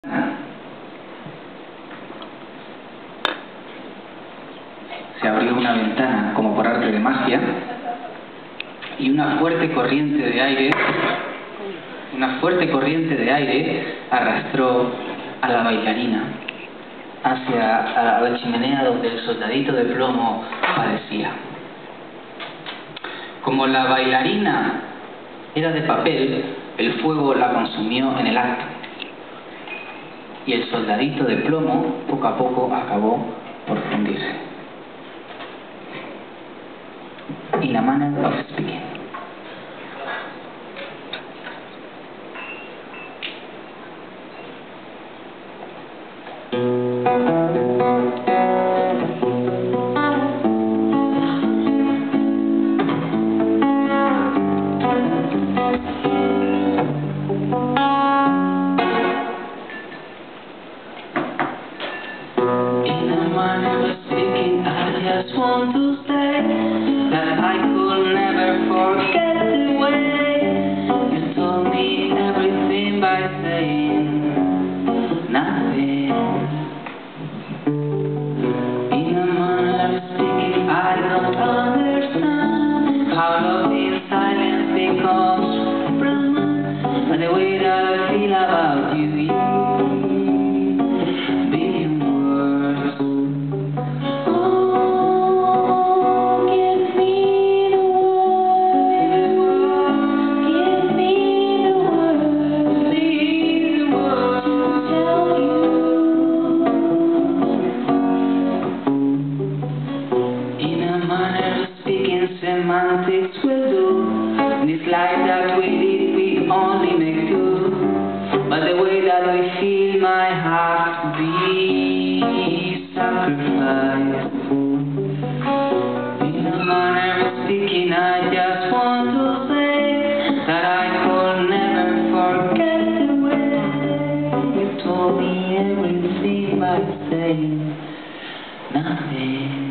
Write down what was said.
Se abrió una ventana como por arte de magia y una fuerte corriente de aire arrastró a la bailarina hacia la chimenea donde el soldadito de plomo padecía. Como la bailarina era de papel, el fuego la consumió en el acto y el soldadito de plomo poco a poco acabó por fundirse. In a manner of speaking. I just want to say that I could never forget the way you told me everything by saying nothing. In a manner of speaking, I don't understand how love in silence becomes present, but the way that I feel about you. Semantics will do. In this life that we live, we only make two. But the way that we feel, my heart be sacrificed. In a manner of speaking, I just want to say that I could never forget the way you told me everything by saying nothing.